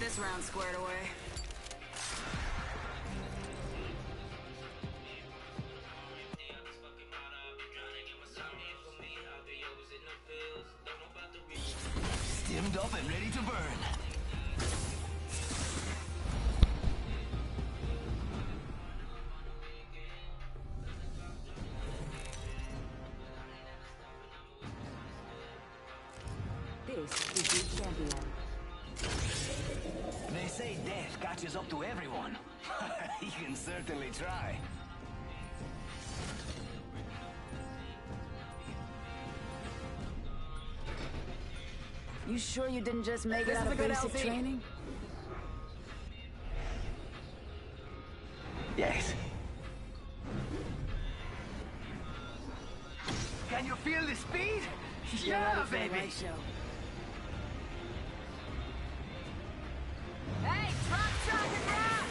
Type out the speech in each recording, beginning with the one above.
this round squared away. Stimmed up and ready to burn. This is your champion. They say death catches up to everyone. You can certainly try. You sure you didn't just make it out of basic training? Yes. Can you feel the speed? Yeah, baby. Right show. Hey, drop shot and rock!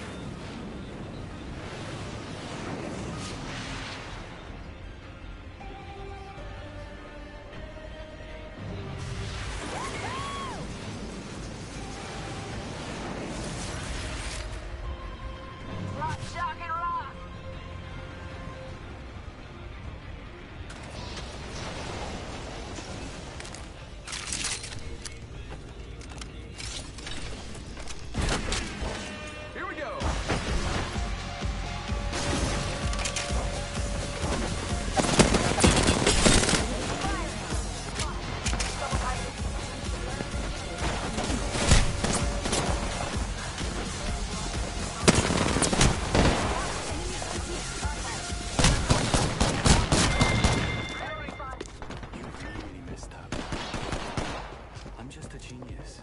Rock, shock, and rock! Here we go. You really messed up. I'm just a genius.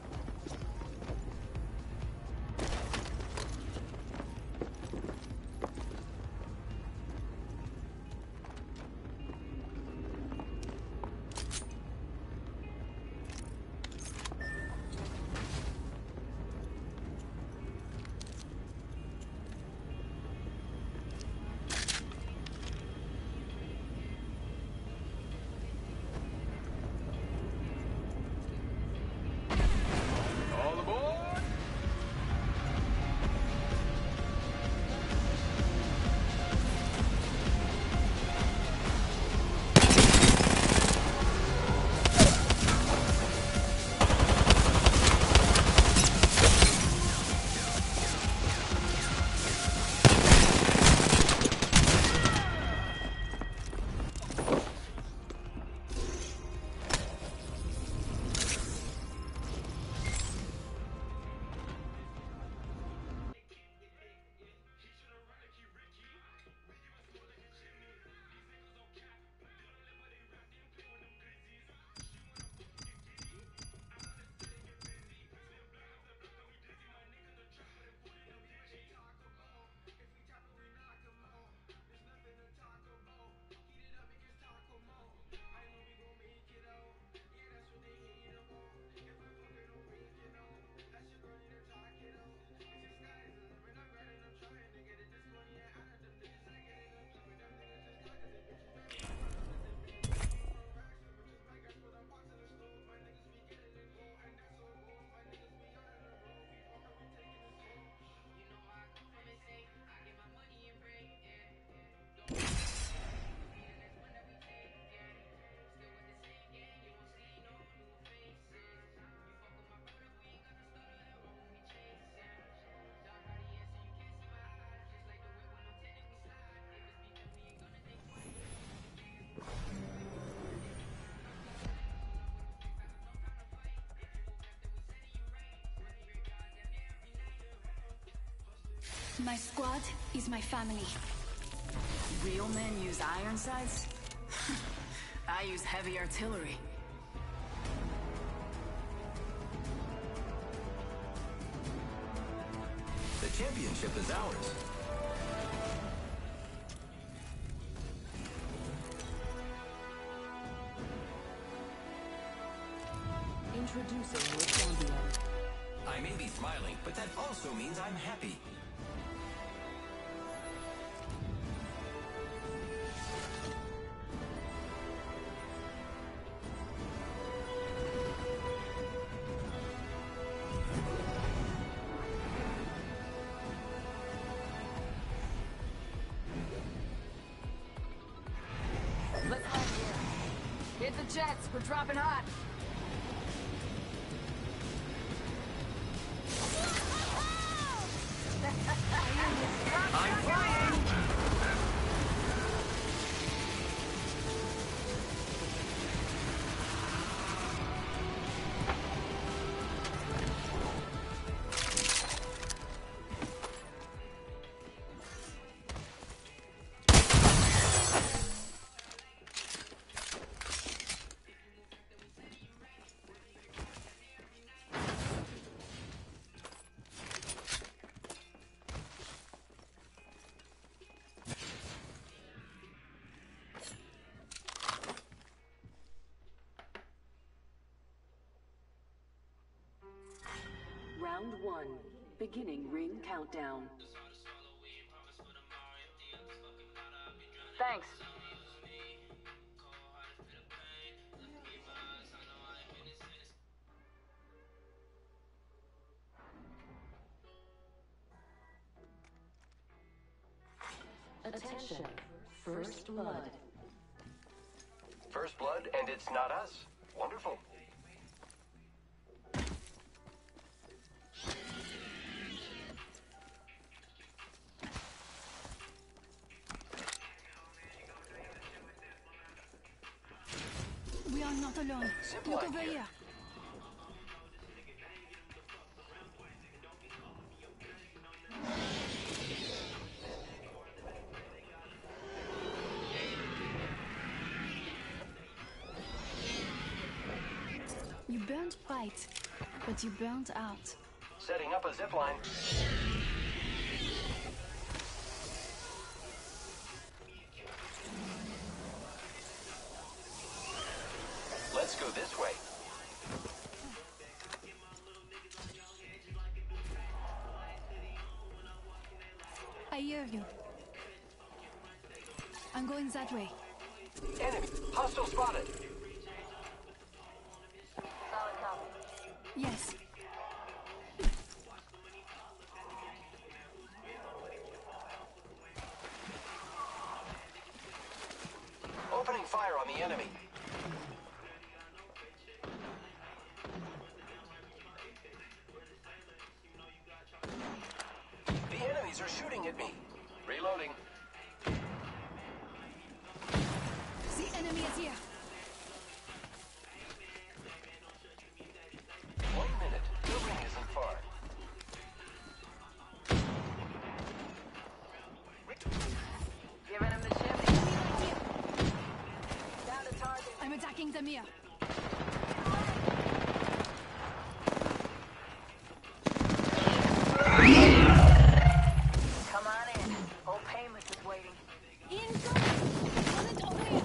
All aboard! My squad is my family. Real men use iron sights? I use heavy artillery. The championship is ours. Introducing your champion. I may be smiling, but that also means I'm happy. jets. We're dropping hot. I'm flying! Round 1. Beginning ring countdown. Thanks. Attention. First blood. First blood, and it's not us. Wonderful. We are not alone. Look over here. You burned bright, but you burned out. Setting up a zipline. Let's go this way. I hear you. I'm going that way. Enemy! Hostile spotted! Solid copy. Yes. Opening fire on the enemy. The enemies are shooting at me. Reloading. The enemy is here. 1 minute. The ring isn't far. Giving him the chip. Down to target. I'm attacking them here. Come on in. Old Painless is waiting. Incoming! On it over here.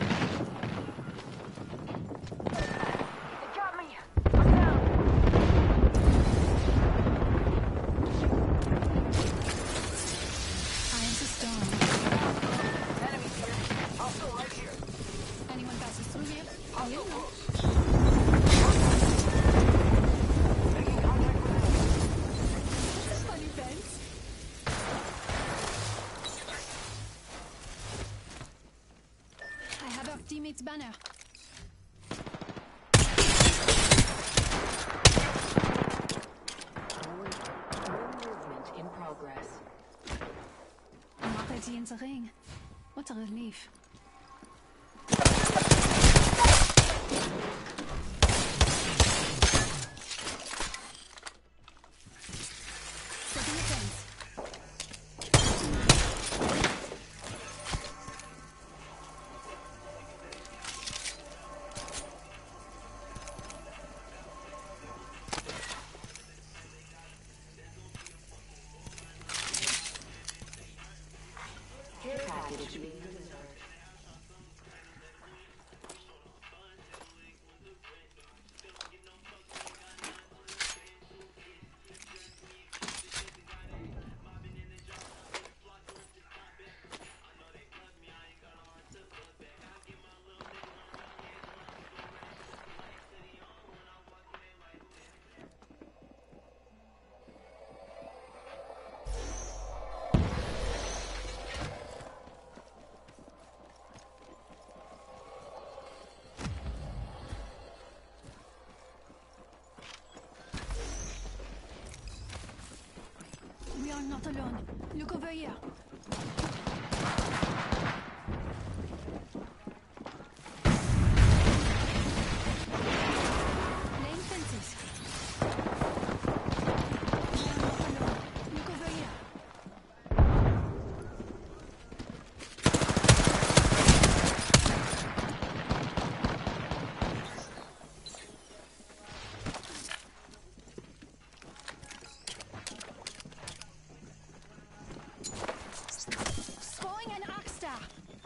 They got me. I'm down. I am the storm. Enemies here. Hostile right here. Anyone passes through here? I'll let you know. Making contact with enemy. Funny fence. I have our teammate's banner. Movement in progress. I'm already in the ring. What a relief. Setting a fence. Care package being delivered. not alone. Look over here. Laying fences. We are not alone. Look over here. Scoring an arc star.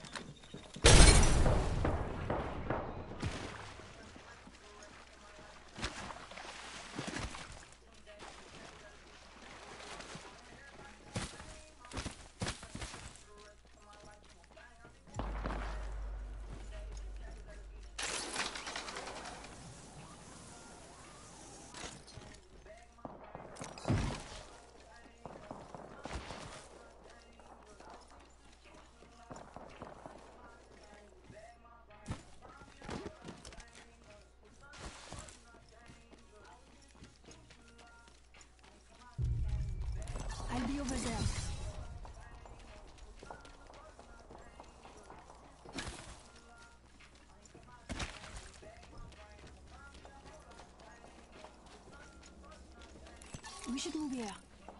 I'll be over there. We should move here.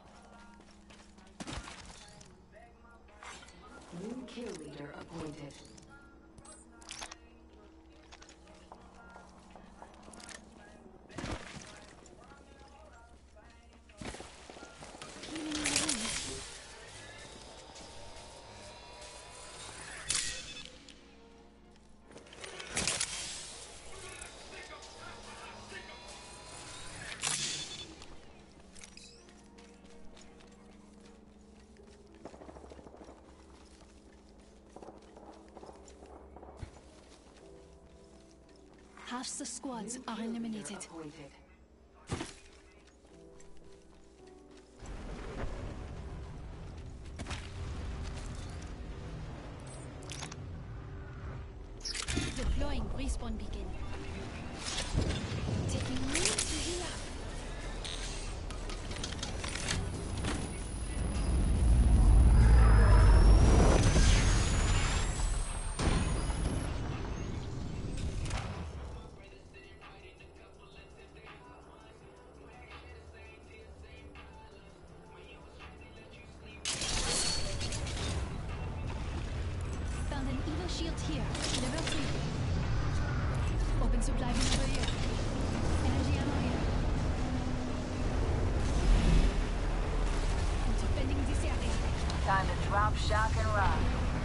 New kill leader appointed. Healing in the room. Half the squads are eliminated. Appointed. Deploying respawn beacon. Taking me to heal up. Found an evil shield here. Level 3. Open supply bin over here. Energy ammo here. I'm defending this area. Time to drop, shock, and rock.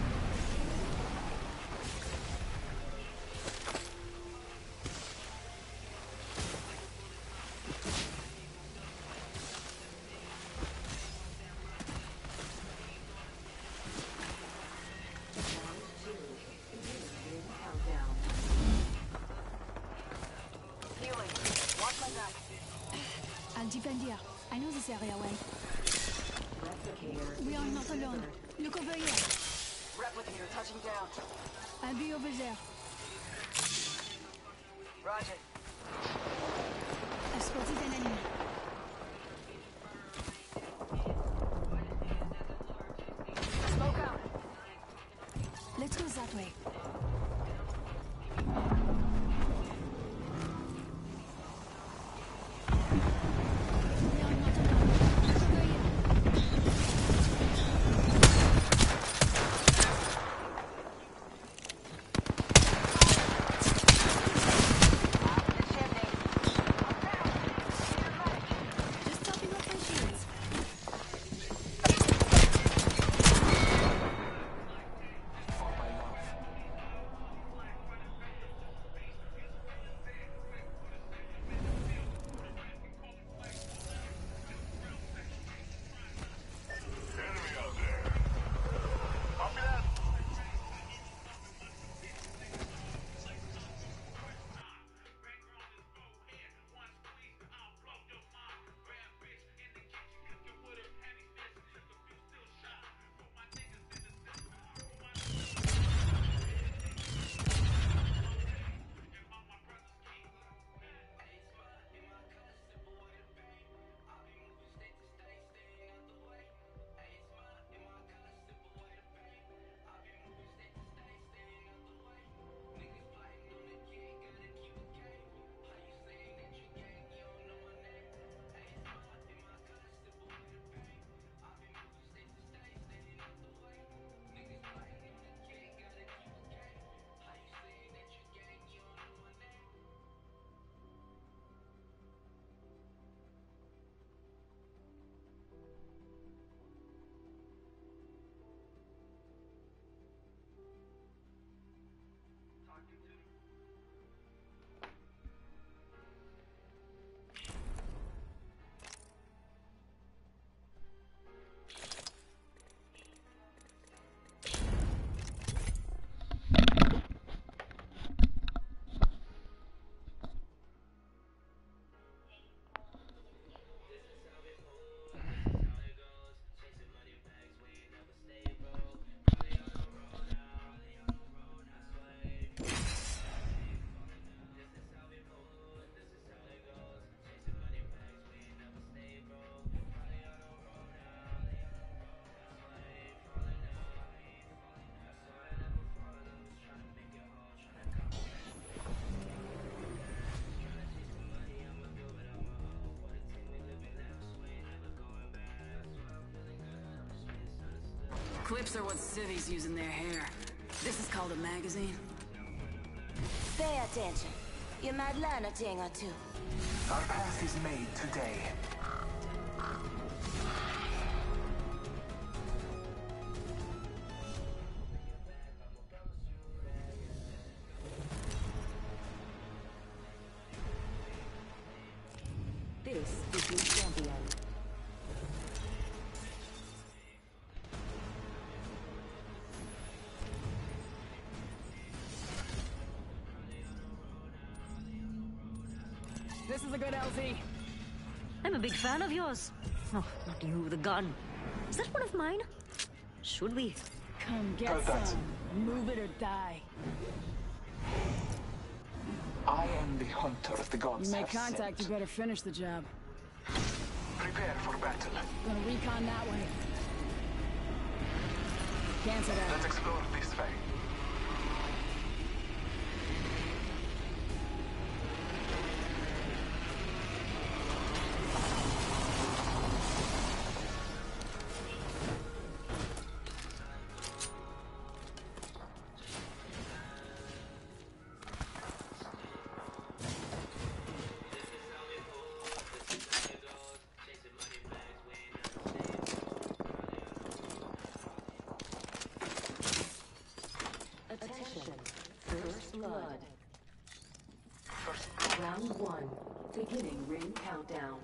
Countdown. Healing. Watch my back. I'll defend here. I know this area well. Replicator. We are not alone. Look over here. Replicator touching down. I'll be over there. Roger. I've spotted an enemy. Smoke out. Let's go that way. We are not alone. Look over here. Just topping up my shields. Clips are what civvies use in their hair. This is called a magazine. Pay attention. You might learn a thing or two. Our path is made today. This is your champion. This is a good LZ. I'm a big fan of yours. Oh, not you with a gun. Is that one of mine? Should we? Come get some. Move it or die. I am the hunter the gods You make have contact, you sent. better finish the job. Prepare for battle. Gonna recon that way. Cancel that. Let's explore this way. Attention. First blood. Round 1. Beginning ring countdown.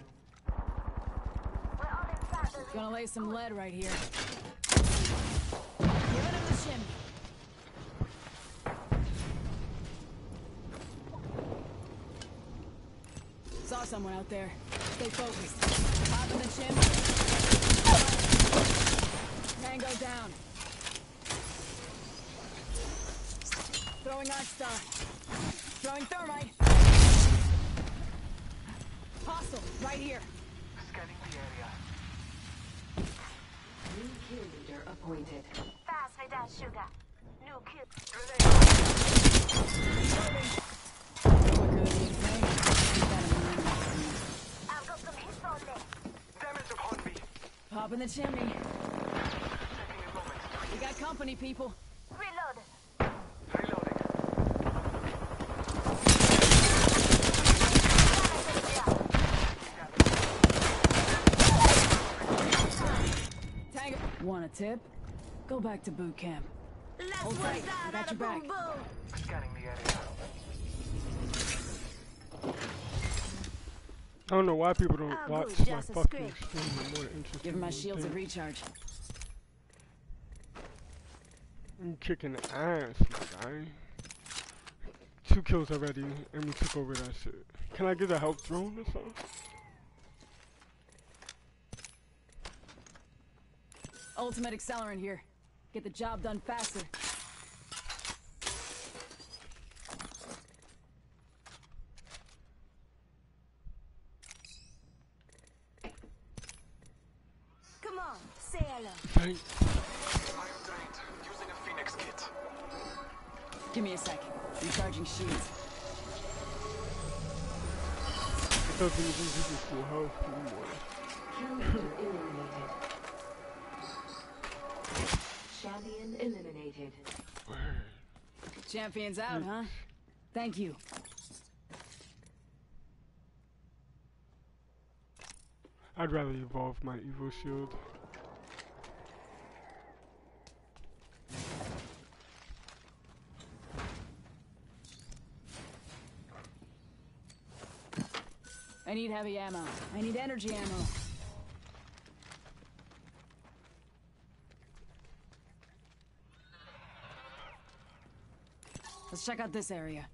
Gonna lay some lead right here. Give it him the shimmy. Saw someone out there. Stay focused. Pop in the chin. Tango down. Throwing Arc Star. Throwing Thermite. Hostile, right here. Scanning the area. New kill leader appointed. Fast with that sugar. New kill. Quicker than you think. I've got some hits on there. Damage upon me. Pop in the chimney. Taking a moment. We got company, people. Reload. Reloading. Tango. Want a tip? Go back to boot camp. Let's Hold one tight. I side got of your the back. boom boom. Scanning the area. I don't know why people don't Oh, watch good, my just a fucking script. stream. They're more interested. Give my in shields a things. recharge. I'm kicking ass, my guy. 2 kills already, and we took over that shit. Can I get a help drone or something? Ultimate accelerant here. Get the job done faster. Come on, say hello. Thanks. I am drained. Using a Phoenix kit. Give me a second. Recharging shields. It doesn't even give you full health anymore. Kill leader eliminated. Champion eliminated. Champion's out, huh? Thank you. I'd rather evolve my Evo shield. I need heavy ammo. I need energy ammo. Let's check out this area.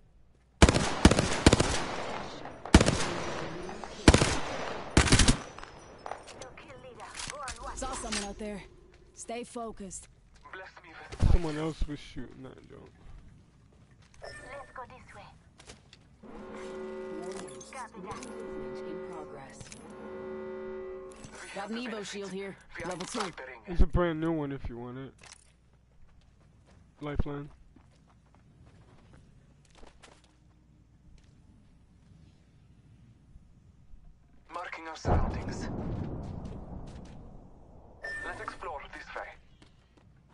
New kill leader. Go on one. Saw someone out there. Stay focused. Bless me with Someone else was shooting that joke. Let's go this way. Copy that. Movement in progress. Got an Evo shield here. Level 2. It's a brand new one if you want it. Lifeline. Marking our surroundings. Let's explore this way.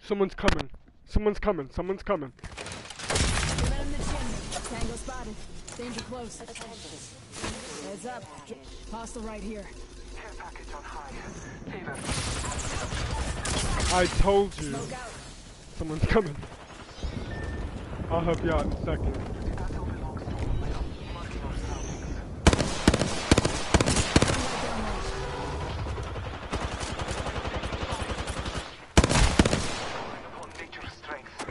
Someone's coming. Someone's coming. Someone's coming. Give him the chin. Tango spotted. Danger close. Heads up. Hostile right here. Care package on high. Fever. I told you. Smoke out. Someone's coming. I'll help you out in a second. That all belongs to me. Marking our surroundings. Upon nature's strength.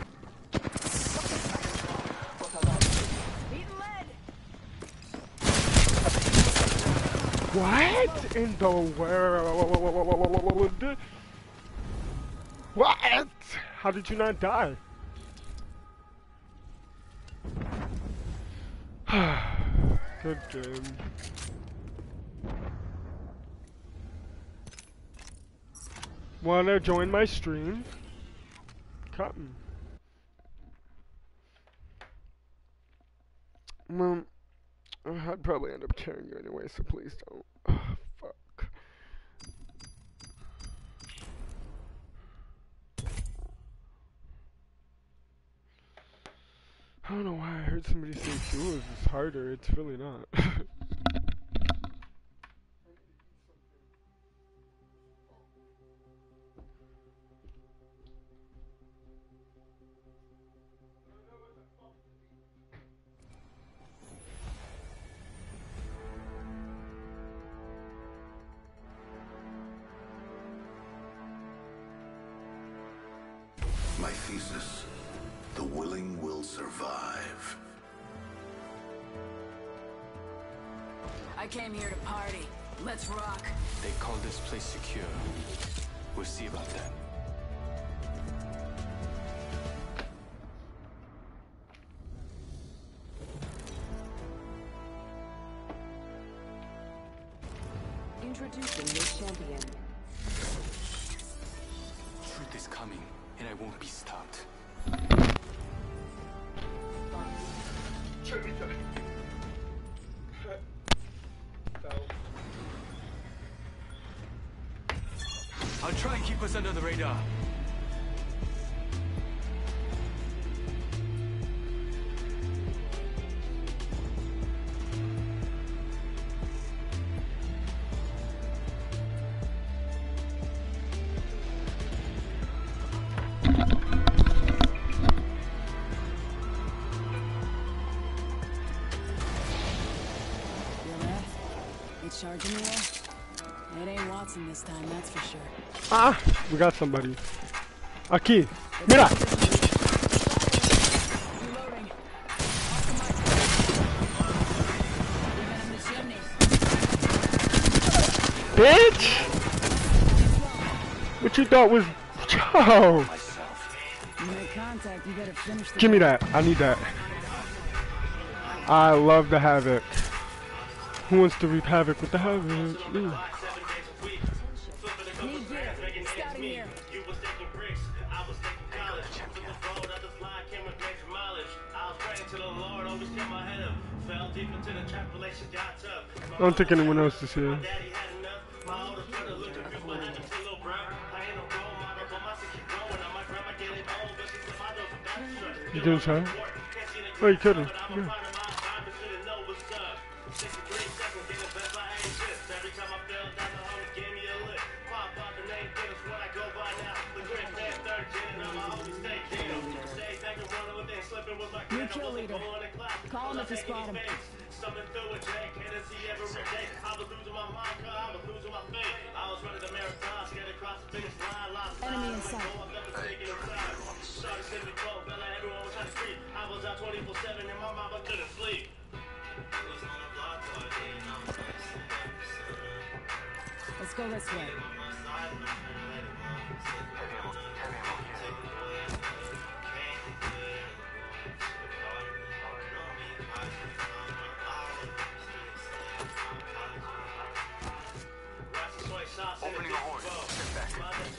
Beaten lead. What in the world? What? How did you not die? Good game. Wanna join my stream? Cotton. Well, I'd probably end up carrying you anyway, so please don't. Oh, fuck. I don't know why I heard somebody say duos is harder. It's really not. My thesis, the willing will survive. I came here to party. Let's rock. They call this place secure. We'll see about that. Introducing your champion. Truth is coming, and I won't be stopped. I'll try and keep us under the radar. Charging me there? It ain't Watson this time, that's for sure. Ah, we got somebody. Aquí, mira. Reloading. Bitch! What you thought was... Yo! You make contact, you better finish the... Give me that. I need that. I love the Havoc. Who wants to reap havoc with the Havoc? Ooh. I don't think anyone else is here. You doing something? Oh, you couldn't. Yeah. New kill leader. Call him if you spot him. Enemy in sight. Let's go this way. Opening a horn. Get back.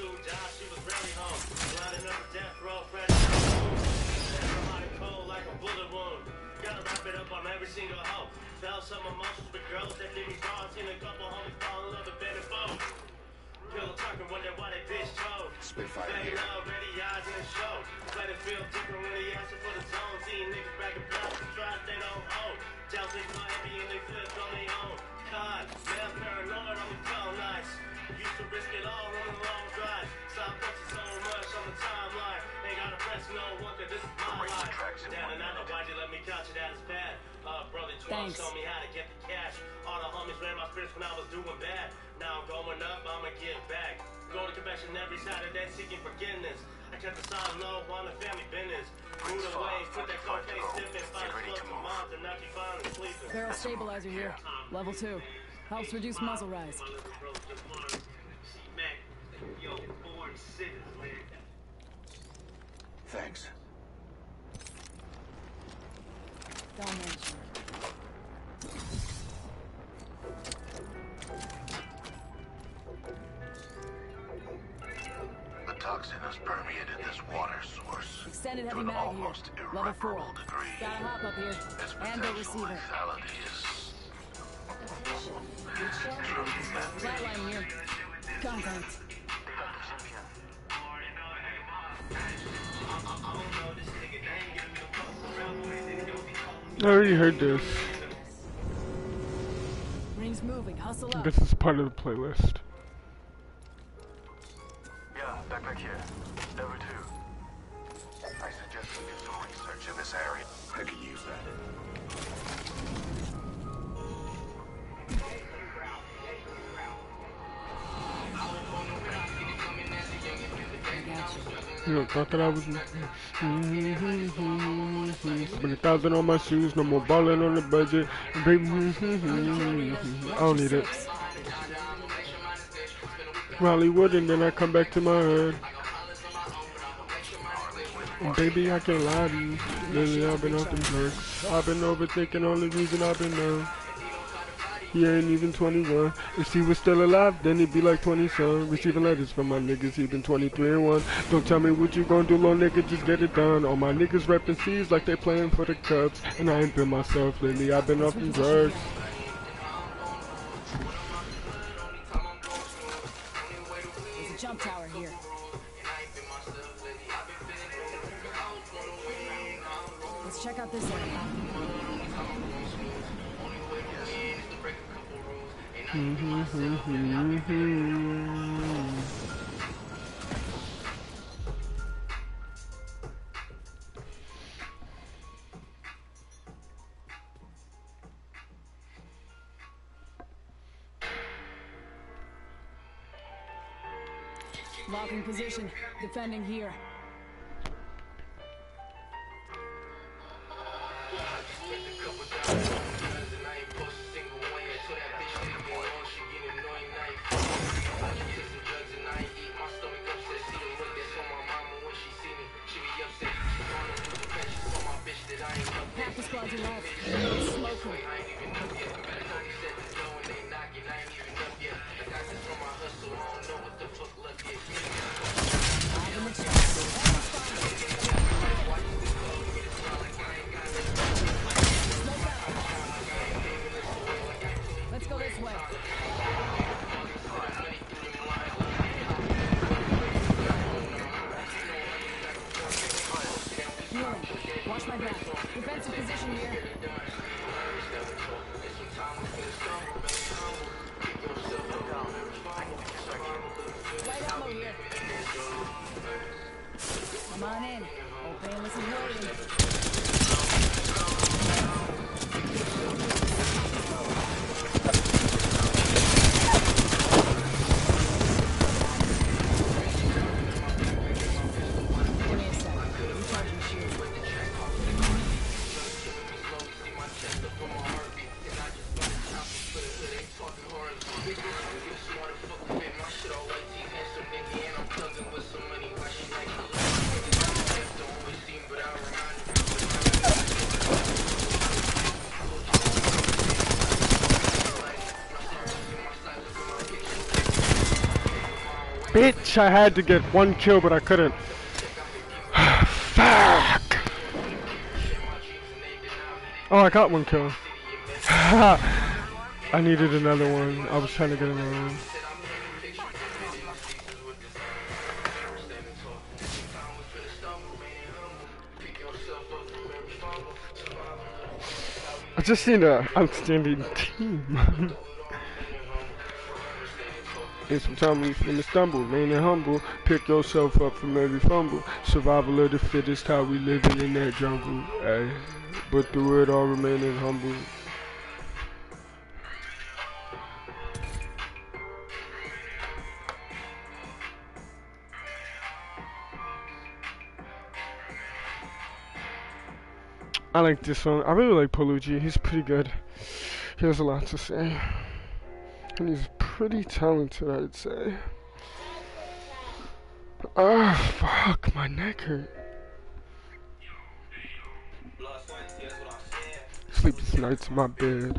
Gotta wrap it up on every single hoe. Felt some emotions with girls that give me bars. Seen a couple homies fall in love with better foes. Kill a talking, wonder why they bitch chose. Spitfire They here. already eyes in take my heavy and they flip on their own. God, man, paranoid, I'm tell nice. Used to risk it all on the long drive. Stop punching so much on the timeline. Ain't gotta press no one, cause this is my life. Damn, and I know why'd you let me couch it at his pad. Brother 12 showed me how to get the cash. All the homies ran my spirits when I was doing bad. Now I'm going up, I'ma give back. Go to confession every Saturday seeking forgiveness. I kept the sign low on the family business. Moved away, put that cocaine sniffing. Find a club for moms and not be finally sleeping. Barrel stabilizer here. Level 2. Helps reduce muzzle rise. Thanks. Don't mention it. The toxin has permeated this water source Extended to heavy an mag here. almost Level 4. irreparable degree. Got a hop up here. Its And a potential receiver. lethality is tremendous. Flatline here. Contact. I already heard this. Rings moving. Hustle up. This is part of the playlist. Yeah, backpack here. Level 2. I suggest you do some research in this area. I could use that. You know, thought that I was spend 1,000 on my shoes, no more balling on the budget. Baby, I don't need it. Hollywood, and then I come back to my hood. And baby, I can't lie to you. Lately, I've been off them drugs. I've been overthinking all the reason I've been known. He ain't even 21. If he was still alive, then he'd be like 20-some. Receiving letters from my niggas, he been 23 and 1. Don't tell me what you gonna do, little nigga, just get it done. All my niggas reppin' C's like they playing for the Cubs. And I ain't been myself lately, I've been off them drugs. There's a jump tower here. Let's check out this area. Locking position. Defending here. Half the squad's alive. Smoking. Let's go this way. Healing. Watch my back. Defensive position here. Light ammo here. Come on in. Old Bayless is waiting. Give me a sec. Recharging shield. Bitch, I had to get one kill, but I couldn't. Fuck! Oh, I got one kill. I needed another one. I was trying to get another one. I just seen an outstanding team. And sometimes you finna stumble, remain humble. Pick yourself up from every fumble. Survival of the fittest, how we living in that jungle. Ay. But through it all, remaining humble. I like this song. I really like Polucci. He's pretty good. He has a lot to say. And he's pretty talented, I'd say. Ah, fuck, my neck hurt. Sleepless nights in my bed.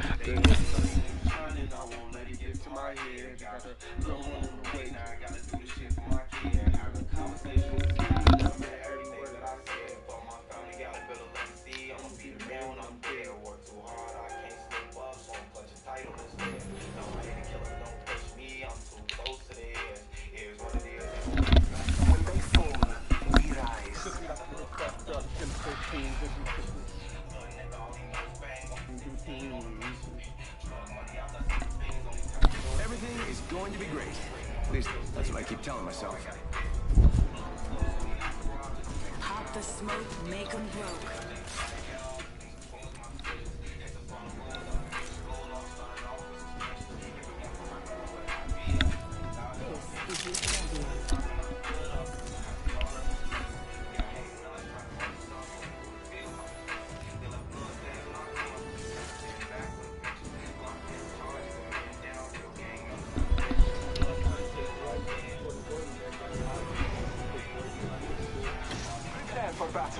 Everything is going to be great. At least that's what I keep telling myself. Pop the smoke, make 'em broke. For battle.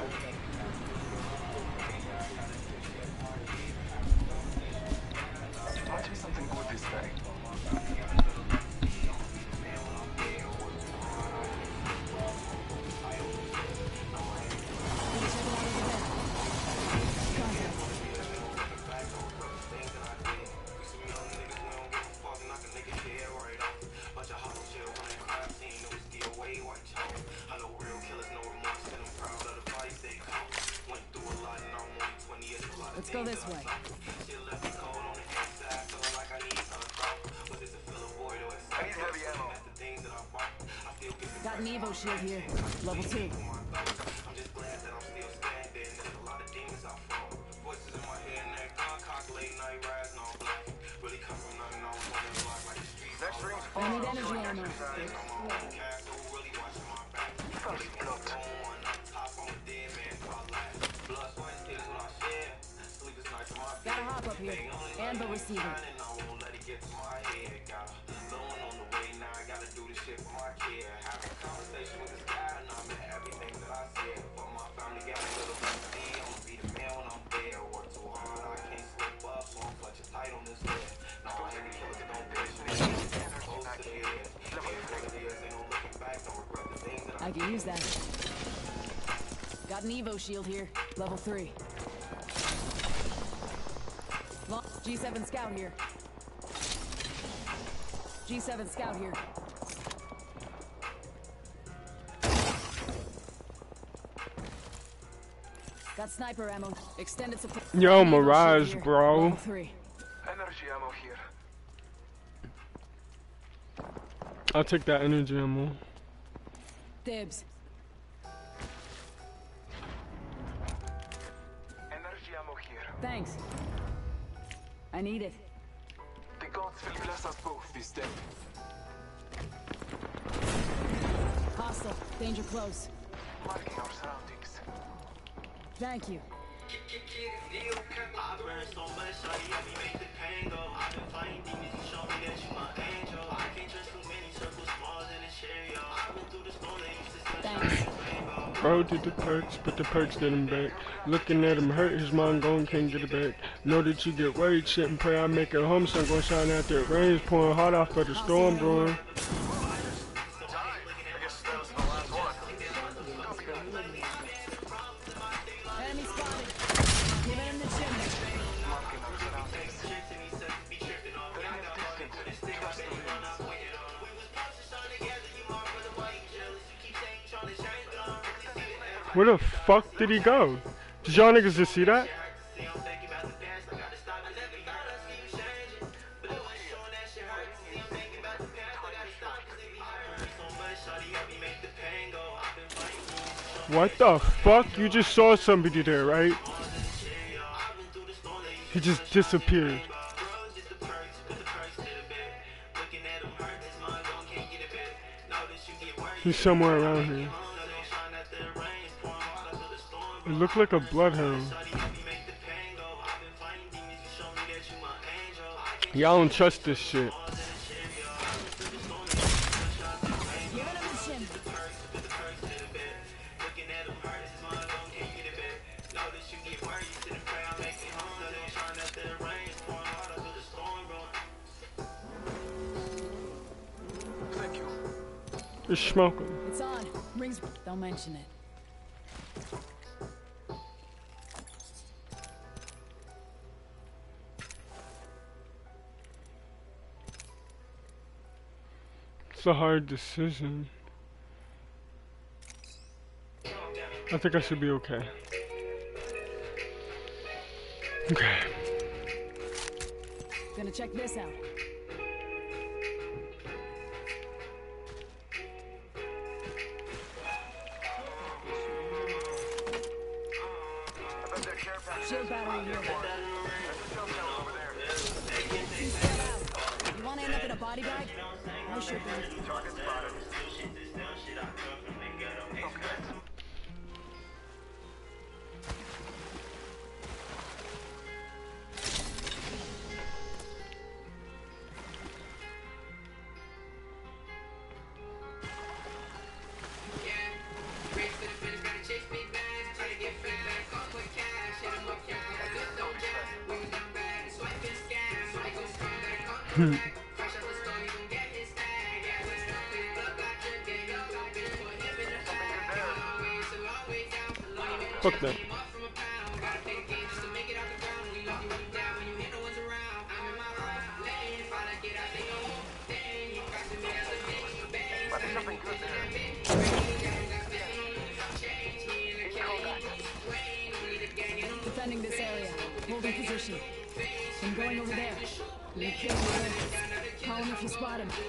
Might be something good this day. Let's go this way. Got an Evo shield here. Level 2. I need energy ammo. Gotta hop up here. And the receiver. I can use that. Got an Evo shield here. Level 3. G7 scout here. G7 scout here. Got sniper ammo. Extended support. Yo, Mirage, bro. Level 3. Energy ammo here. I'll take that energy ammo. Dibs. Energy ammo here. Thanks. I need it. The gods will bless us both this day. Hostile. Danger close. Marking our surroundings. Thank you. I burn so much, shawty, help me make the pain go. I've been fighting demons, you show me that you my angel. I can't trust too many circles, smalls in the cherry. I've been through the storm, they used to sunshine. Bro did the perks, but the perks did him back. Looking at him hurt, his mind going, can't get it back. Know that you get worried, shit, and pray I make it home. Sun gonna shine out there, rain's pouring hard off of the storm brewing. Enemy spotted. Give him the chimney. Where the fuck did he go? Did y'all niggas just see that? What the fuck? You just saw somebody there, right? He just disappeared. He's somewhere around here. It looked like a bloodhound. Y'all don't trust this shit. It's smoking. It's on. Rings. Don't mention it. It's a hard decision. I think I should be okay. Okay. Gonna check this out. Shield battery here. You wanna end up in a body bag? No shipping. Target spotted. Fuck that. Defending this area. Holding position. I'm going over there. You're killing me. Call him if you spot him.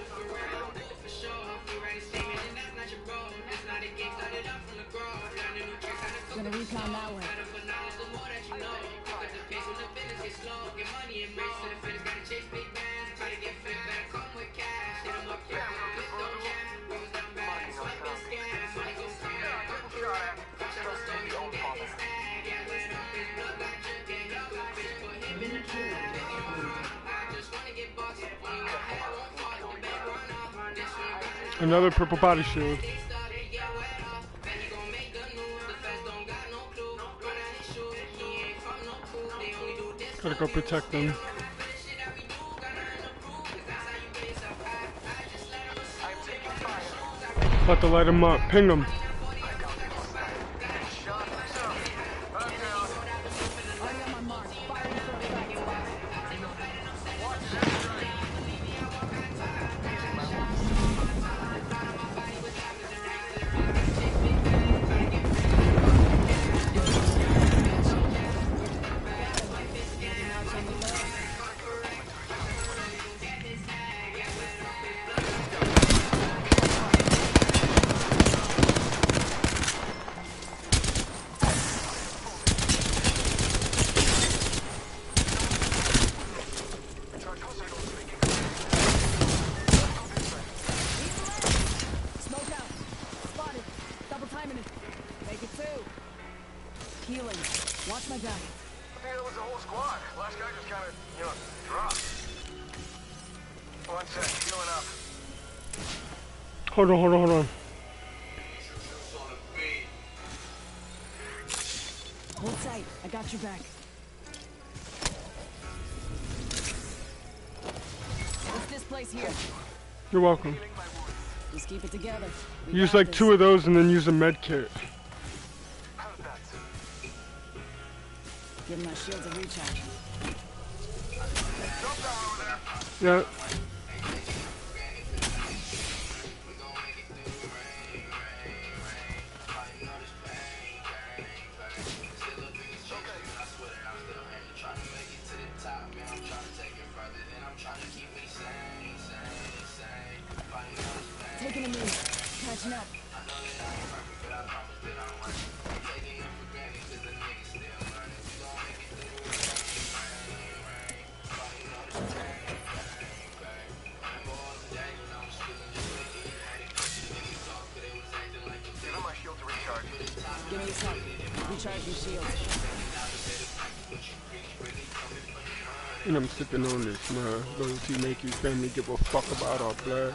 Gonna recon that way. Another purple body shield. Gotta go protect them. About to light them up. Ping them. Hold on. Hold tight. I got your back. What's this place here? You're welcome. Just keep it together. Use like 2 of those and then use a med kit. Give my shields a recharge. Yeah. Taking a minute. Catching up. Give him my shield to recharge. Give me a sec. Recharging shields. And I'm sipping on this, man. Loyalty make you family give a fuck about our blood.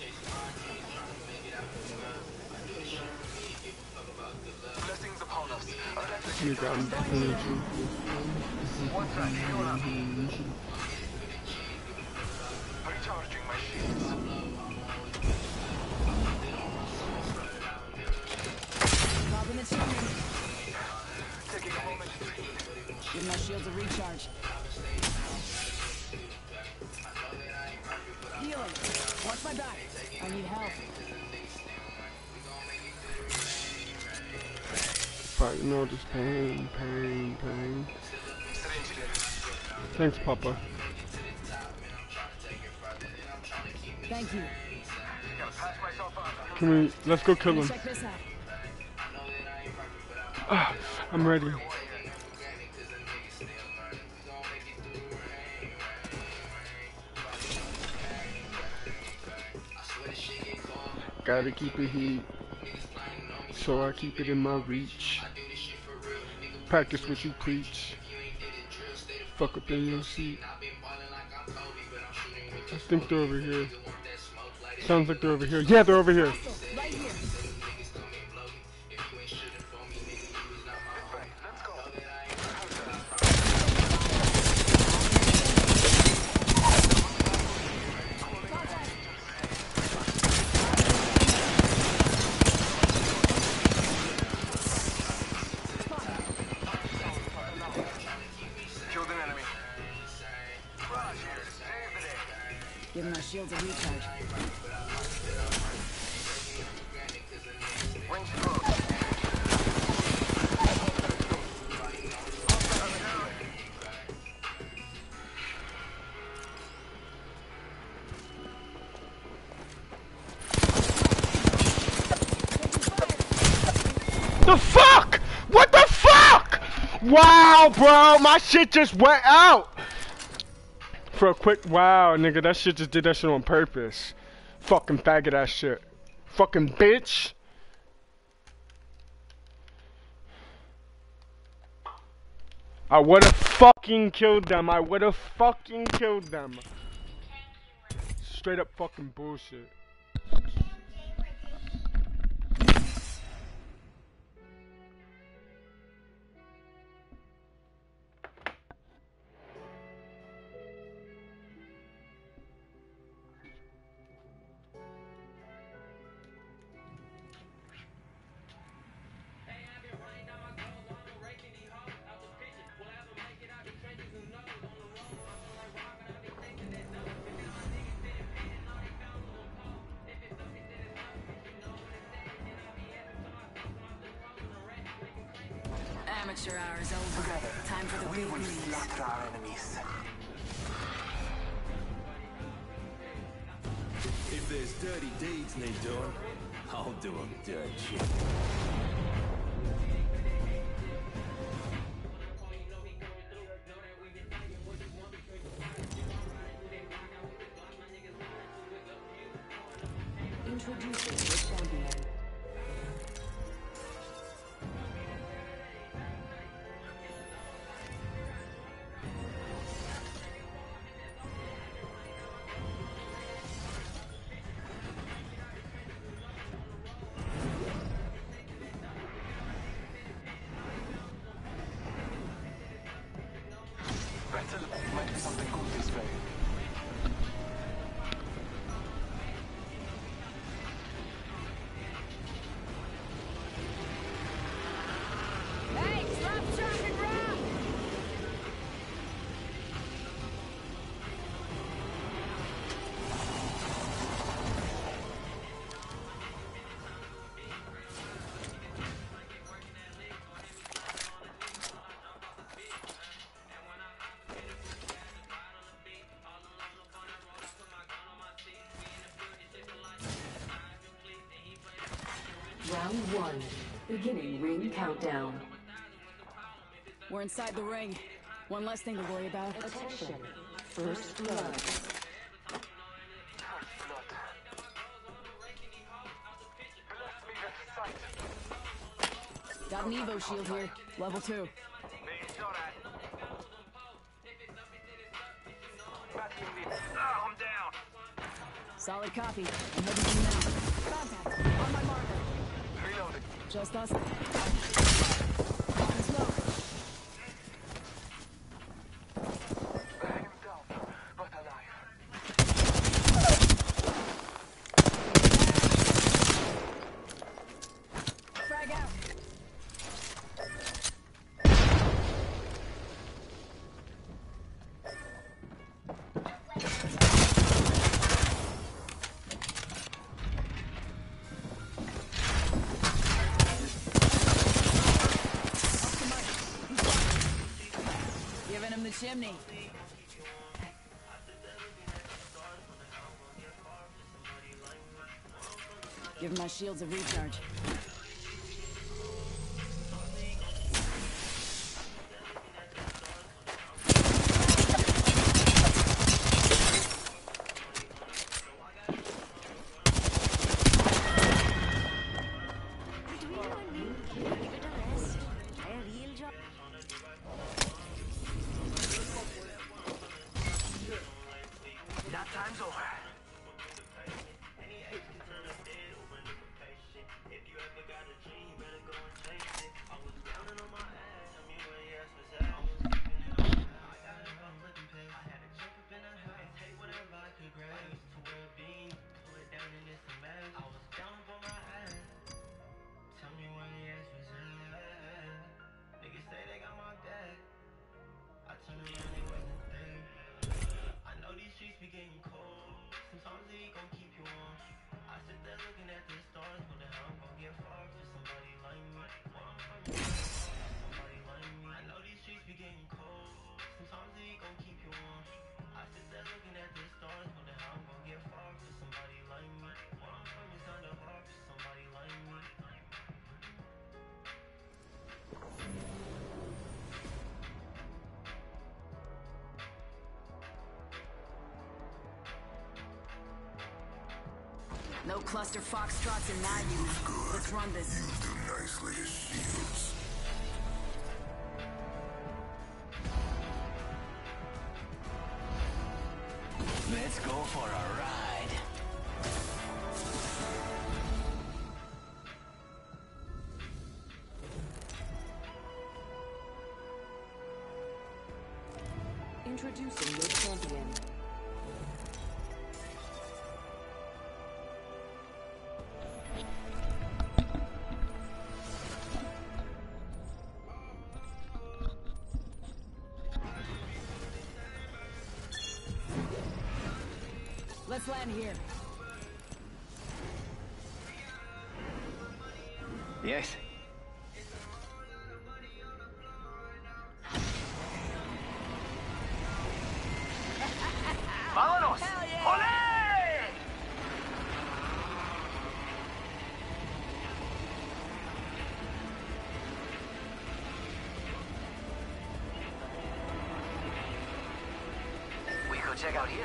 Blessings upon us. Nigga, I'm being truthful. One side, heal up. Recharging my shields. Popping the chimney. Taking a moment to breathe. Give my shields a recharge. Healing. Watch my back. I need help. Fighting all this pain, pain, pain. Syringe here. Thanks, Papa. Thank you. Gotta patch myself up. Can we, let's go kill him. Check this out. Ah, I'm ready. Gotta keep it heat, so I keep it in my reach. Practice what you preach. Fuck up in your seat. I think they're over here. Sounds like they're over here. Yeah, they're over here. Right here. Killed an enemy. Give my shields a recharge. Rings close. The fuck? What the fuck? Wow, bro, my shit just went out. For a quick, wow, nigga, that shit just did that shit on purpose. Fucking faggot ass shit. Fucking bitch. I would've fucking killed them. I would've fucking killed them. Straight up fucking bullshit. Amateur hour is over. Time for the We big will leagues. slaughter our enemies. If there's dirty deeds need doing, I'll do them dirt cheap. Introducing the champion. Round 1. Beginning ring countdown. We're inside the ring. One less thing to worry about. Attention. First blood. Got an Evo shield here. Level 2. I'm down. Solid copy. I'm heading to you now. Contact. On my marker. Reloading. Just us. Smoke. I am down, but alive. Frag out. Giving him the chimney. Give my shields a recharge. That time's over. No cluster foxtrots in my unit. Let's run this. You do nicely as shields. Let's go for a ride. Introducing your champion. Let's land here. Yes. ¡Vámonos! ¡Olé! We could check out here.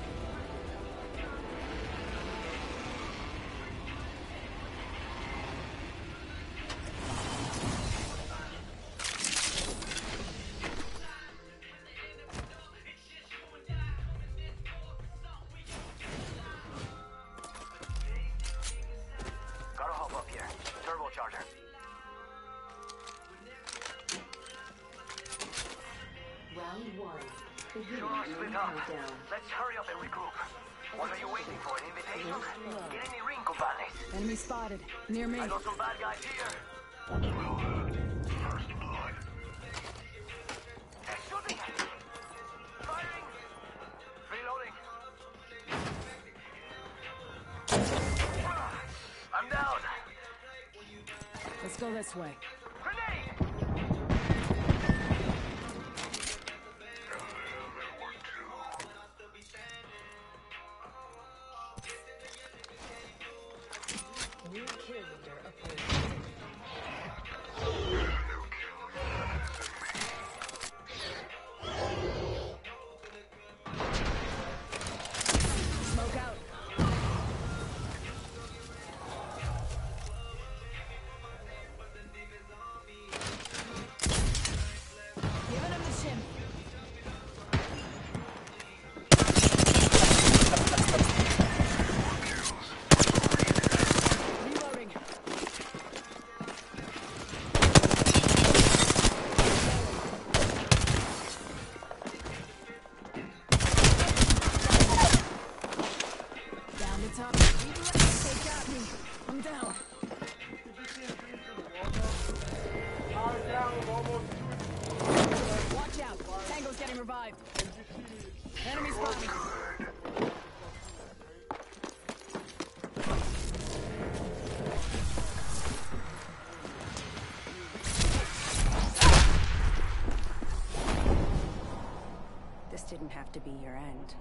Gotta hop up here. Turbocharger. Round 1. Beginning Sure are split ring up. countdown. Let's hurry up and regroup. What are you waiting for? An invitation? Get in the ring, compadres. Enemy spotted. Near me. I got some bad guys here. First blood. They're shooting! Firing! Reloading! I'm down! Let's go this way. Grenade! New kill leader approaching. revived. Enemy spotted. This didn't have to be your end.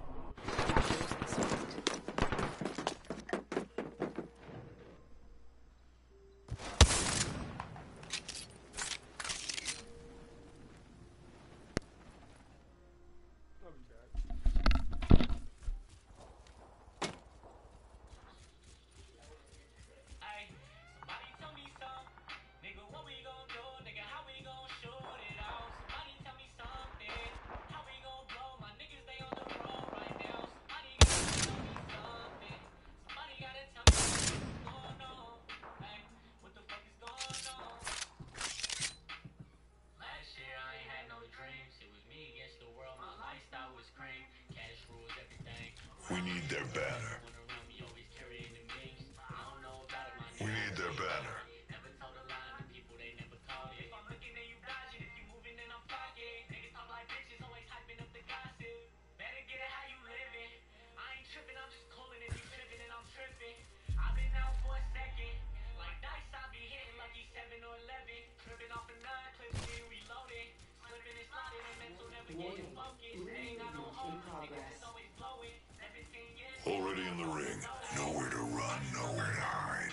We need their banner. We need their banner. Already in the ring. Nowhere to run, nowhere to hide.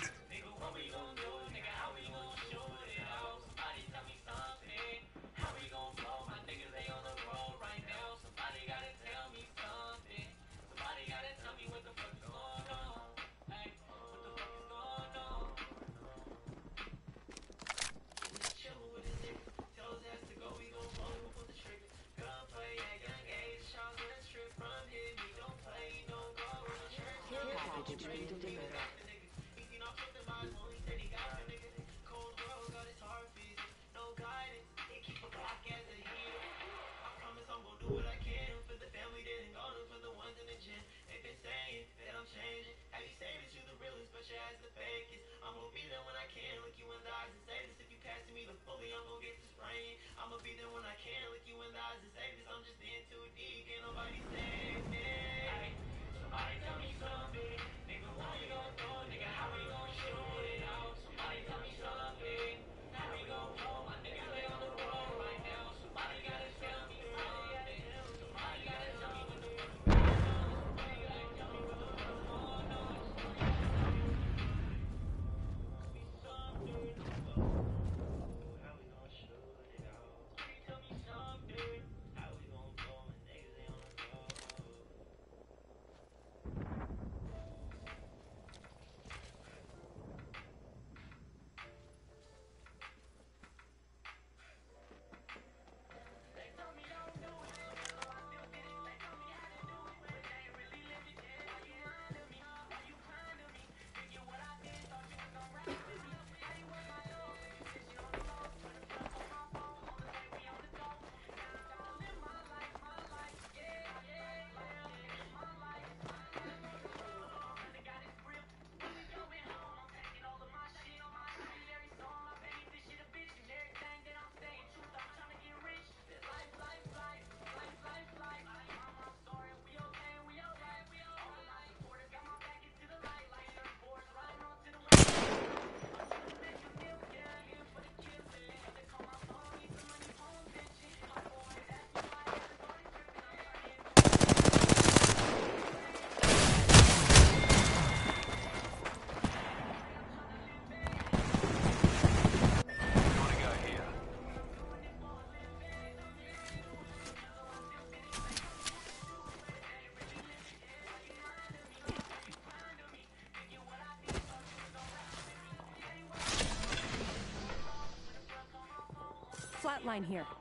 Flatline here.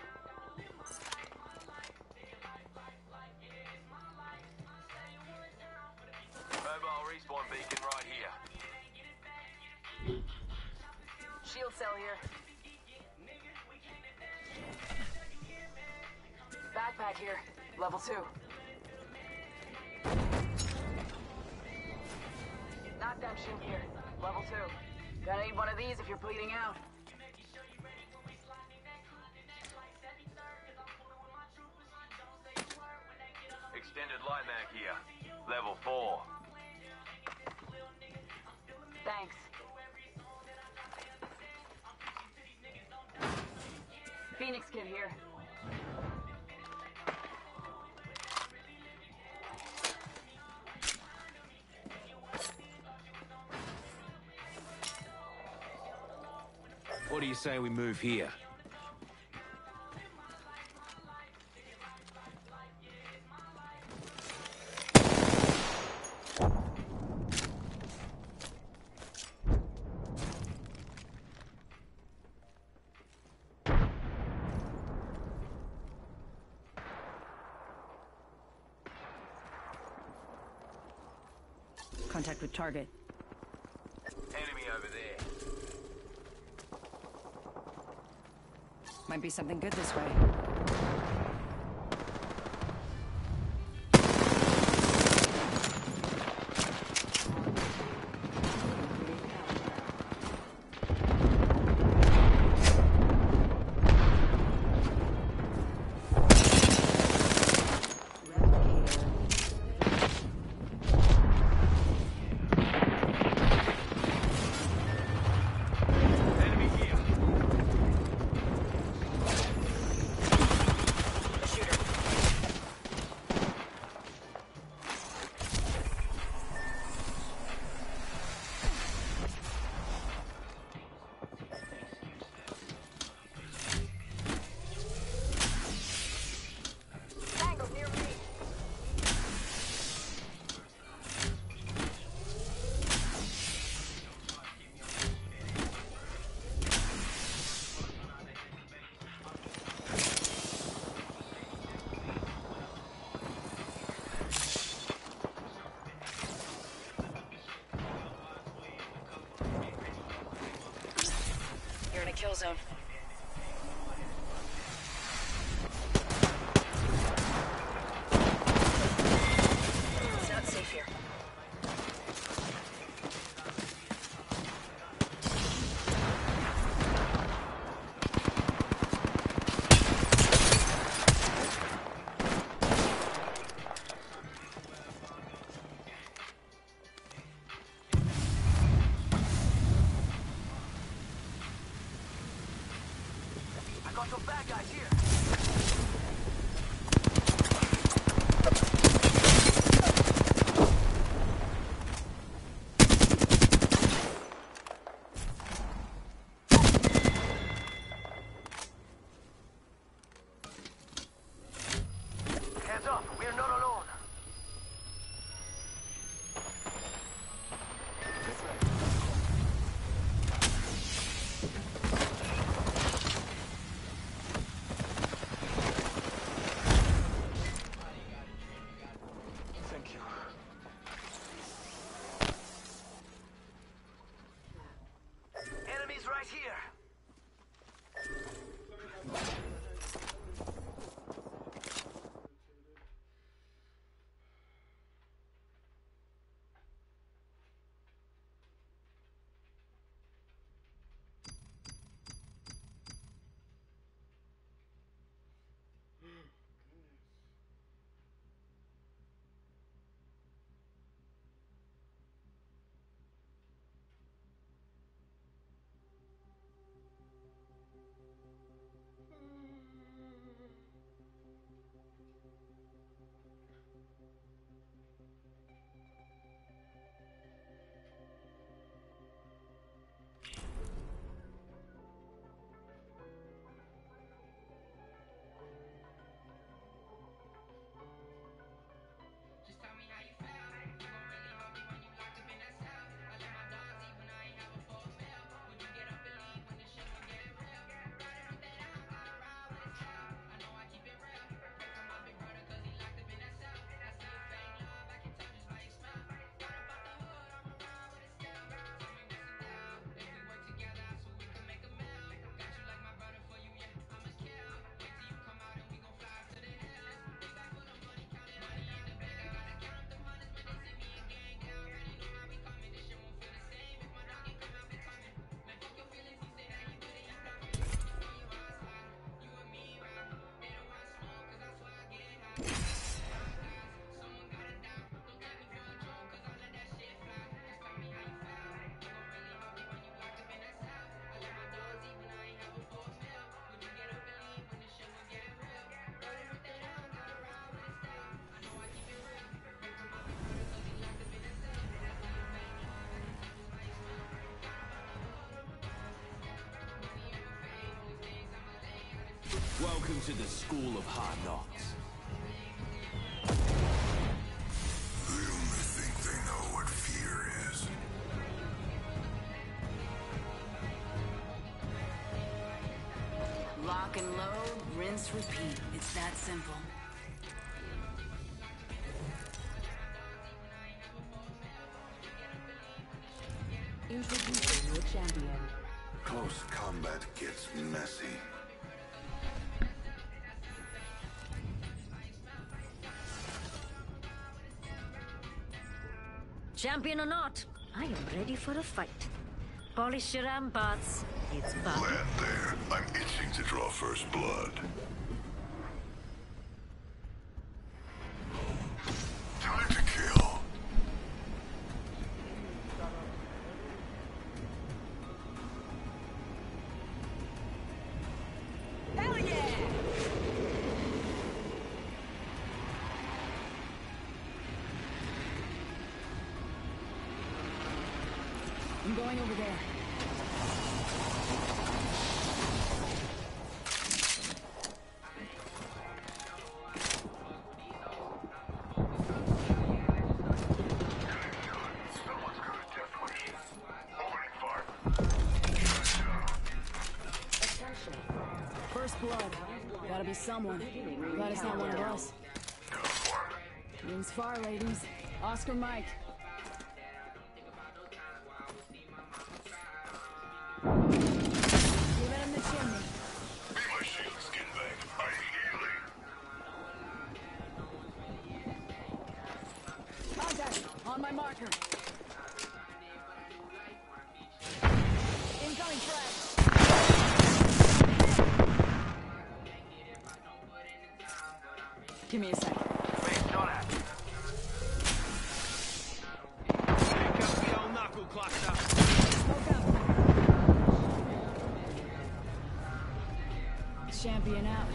Mobile respawn beacon right here. Shield cell here. Backpack here. Level 2. Knockdown shield here. Level 2. Gonna need one of these if you're bleeding out. Extended light mag here. Level 4. Thanks. Phoenix Kid here. What do you say we move here? Contact with target. Enemy over there. Might be something good this way. Kill zone. It's not safe here. Got some bad guys here. Hands up, we are not alone. Right here. Welcome to the School of Hard Knocks. They only think they know what fear is. Lock and load, rinse, repeat. It's that simple. Introducing your champion. Close combat gets messy. Champion or not, I am ready for a fight. Polish your ramparts. It's back. Land there. I'm itching to draw first blood. Time to kill. Hell yeah! I'm going over there. Someone's got a death wish. Opening fire. Attention. First blood. Gotta be someone. Glad it's not one of us. Rings far, ladies. Oscar Mike. Give him the chimney. Be my shield, skinbag. I'm healing. Contact! On my marker. Incoming frag. Give me a second. Wait, not at. Pick up the old knuckle cluster. Smoke out. Champion out.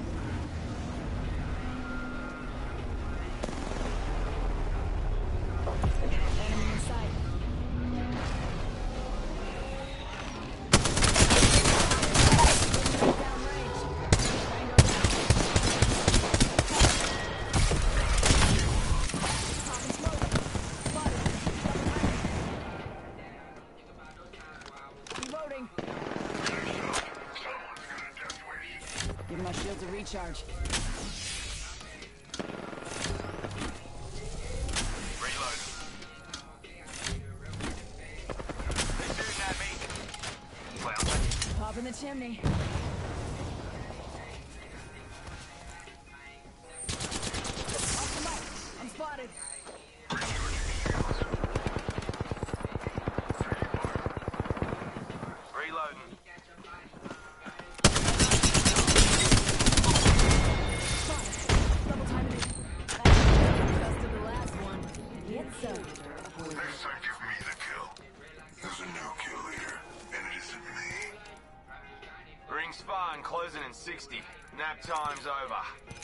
Enemy in sight. Downrange. Tango down. Popping smoke. Spotted. Double timing. Reloading. Give my shields a recharge. Reload. They shooting at me. Well, Pop in the chimney. Off the mic. I'm spotted. reloading. Double timing it. Best of the last one. Get some. Next time, give me the kill. There's a new kill leader, and it isn't me. Ring's fine, closing in 60. Nap time's over.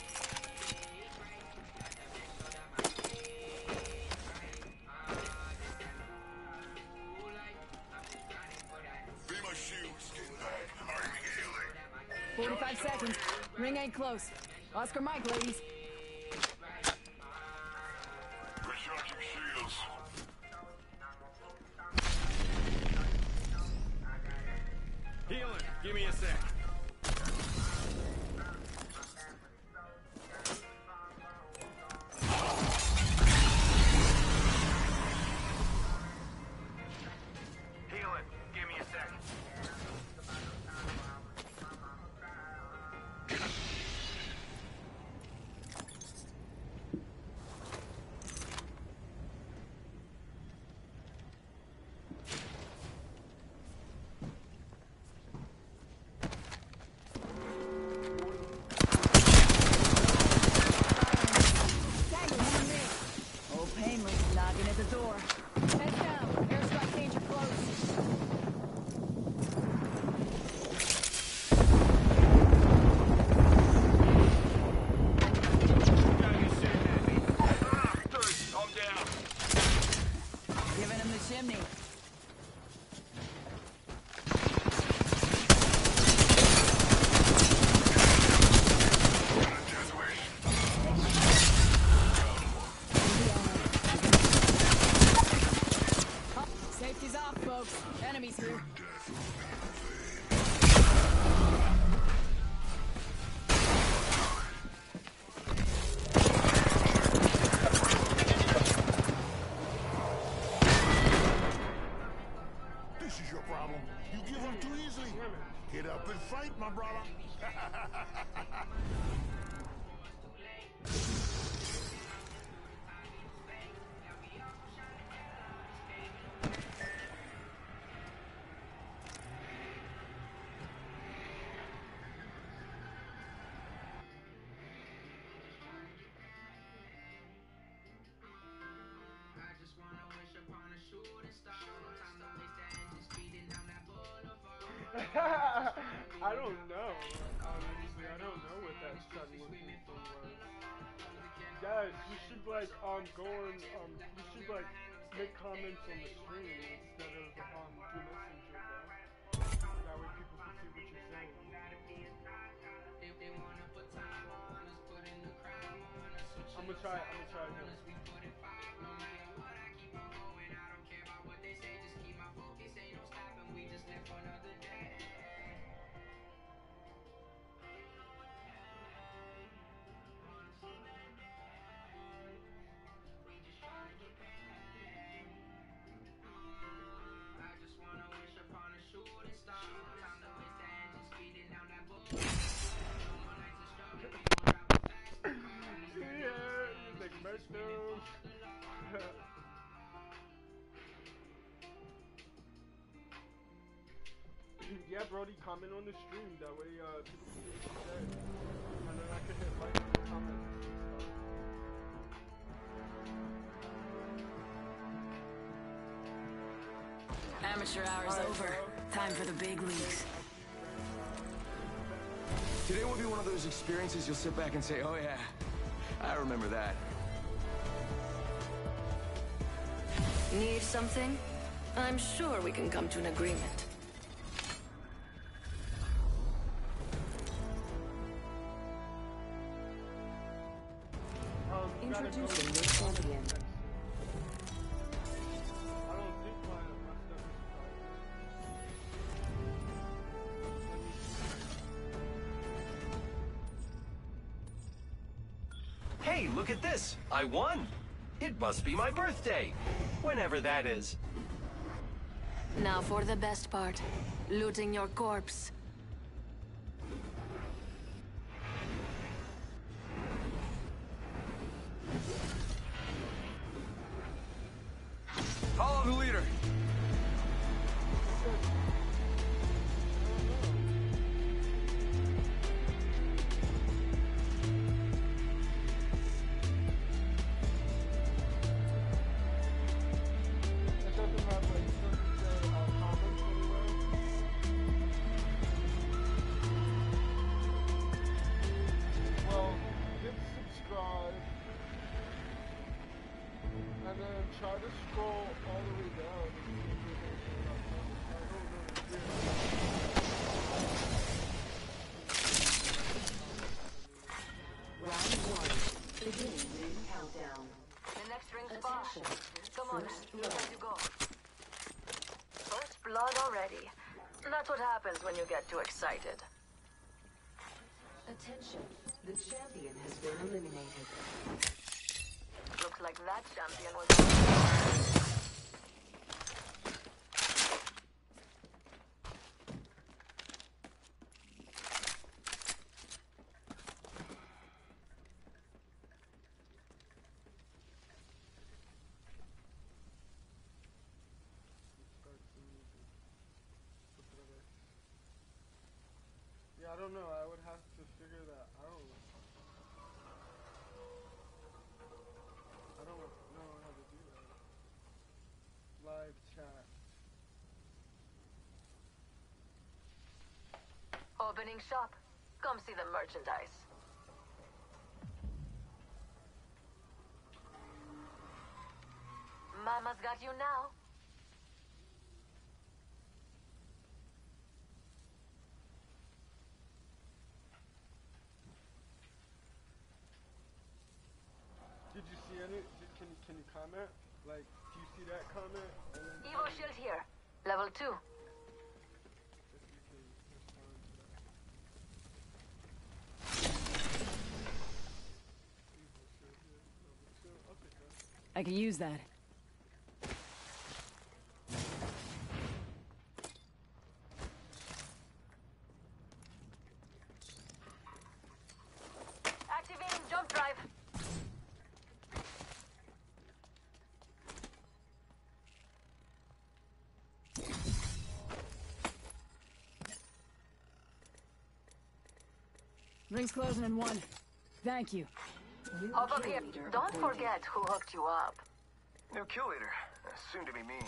Be my shield, skinbag. I'm healing. 45 seconds. Ring ain't close. Oscar Mike, ladies. Recharging shields. Healing. Give me a sec. Healing. Give me a sec. This is your problem. You give up too easily. Get up and fight, my brother. I don't know. Honestly, I don't know what that sun looking thing was. Guys, you should like go on you should like make comments on the stream instead of through Messenger, bro. That way people can see what you're saying. I'm gonna try again. Yeah, Brody, comment on the stream. That way, people can see what you say. And then I can hit like and comment and stuff. Amateur hour's over. Time for the big leagues. Today will be one of those experiences you'll sit back and say, oh yeah, I remember that. Need something? I'm sure we can come to an agreement. Introducing the champion. I don't think my stuff is Hey, look at this! I won! It must be my birthday! Whenever that is. Now for the best part. Looting your corpse. Follow the leader. Try to scroll all the way down. Round 1. Beginning ring countdown. The next ring's far. Come on, look as you go. First blood already. That's what happens when you get too excited. Attention. The champion has been eliminated. Looks like that champion was... Yeah, I don't know. I would have to figure that out. I don't know how to do that. Live chat. Opening shop. Come see the merchandise. Mama's got you now. Did you see any? Can you comment? Like, do you see that comment? Evo shield here. Level 2. I can use that. Activating jump drive. Ring's closing in 1. Thank you. Hop up here. Don't forget who hooked you up. New kill leader. Soon to be me.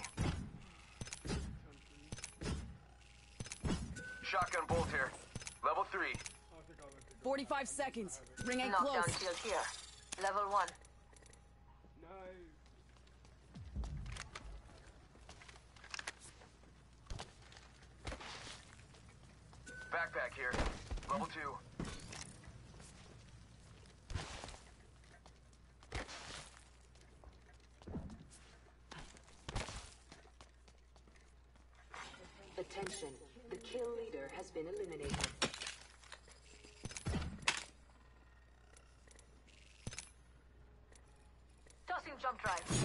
Shotgun bolt here. Level 3. 45 seconds. Ring ain't Knockdown close. shield here. Level 1. Backpack here. Level 2. Attention, the kill leader has been eliminated. Tossing jump drive.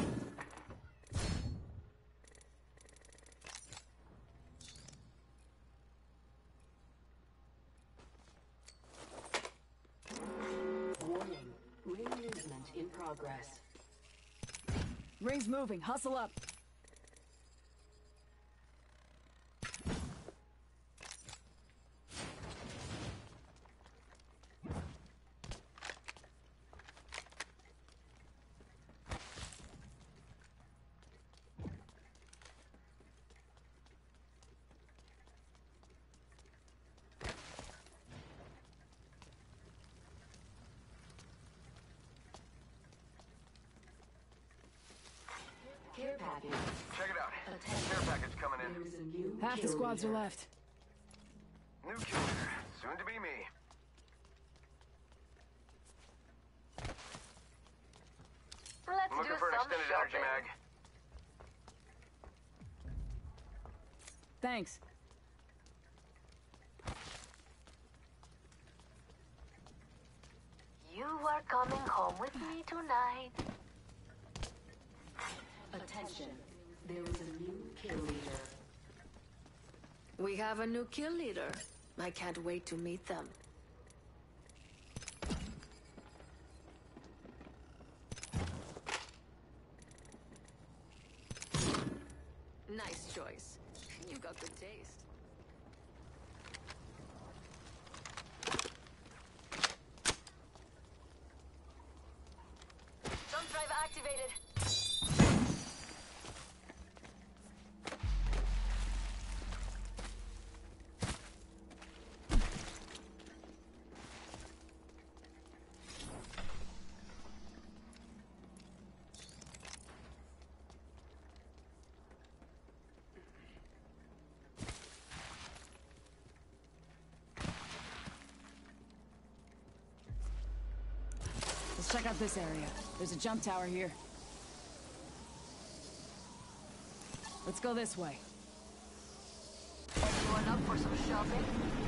Warning, ring movement in progress. Ring's moving. Hustle up. Care package. Check it out. Care package coming in. There is a new Half the kill squads are leader. left. New kill leader. Soon to be me. Let's I'm looking do for an some extended energy shopping. mag. Thanks. You are coming home with me tonight. Attention, there is a new kill leader. We have a new kill leader. I can't wait to meet them. Nice choice. You got good taste. Jump drive activated. Let's check out this area. There's a jump tower here. Let's go this way. Anyone up for some shopping?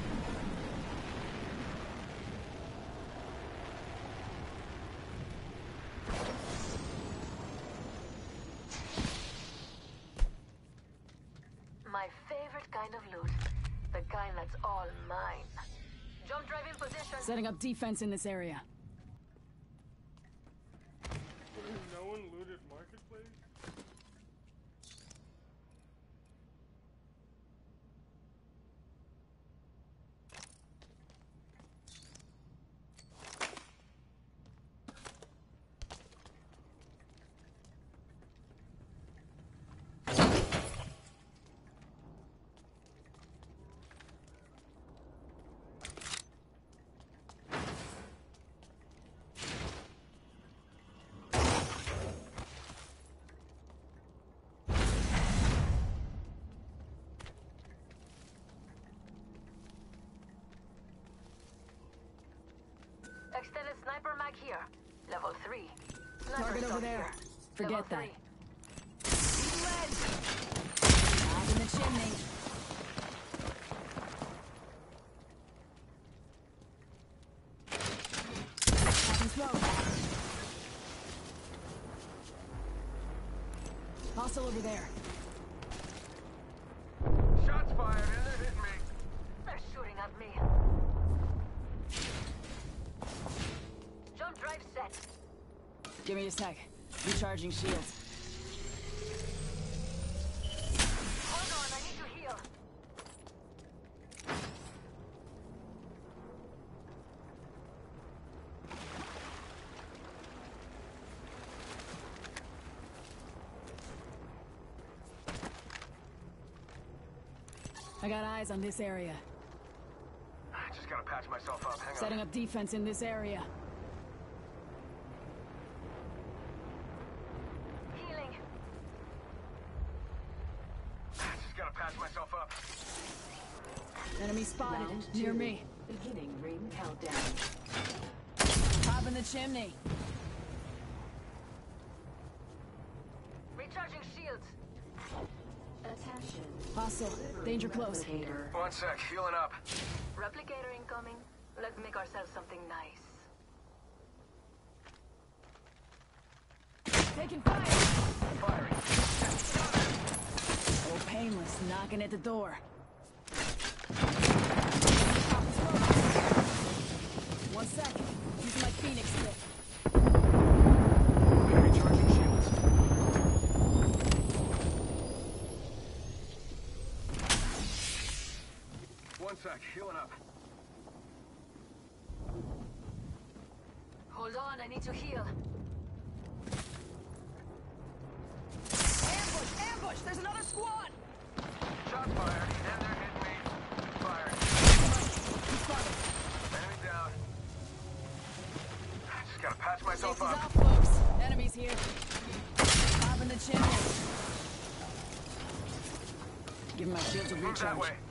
My favorite kind of loot. The kind that's all mine. Jump drive in position. Setting up defense in this area. No one looted marketplace? Extended sniper mag here. Level 3. Target over there. Here. Forget Level that. 3. Out in the chimney. Popping smoke. Hostile over there. Shots fired and they're hitting me. They're shooting at me. Jump drive set. Give me a sec. Recharging shields. Hold on, I need to heal. I got eyes on this area. I just gotta patch myself up. Hang on. Setting up defense in this area. Healing. Just gotta patch myself up. Enemy spotted. Round Near 2. me. Beginning ring countdown. Top in the chimney. Recharging shields. Attention. Hostile. Danger close. Replicator. 1 sec, healing up. Replicator incoming. Let's make ourselves something nice. Taking fire. Firing. Oh, painless. Knocking at the door. One second. Using my Phoenix kit. Recharging shields. One sec, healing up. Hold on, I need to heal. Ambush! Ambush! There's another squad! Shots fired and they're hitting me. Fired. Enemy down. Just gotta patch myself Safety's up. off, folks. Enemies here. Top in the chimney. Give my shields a Move that recharge. way.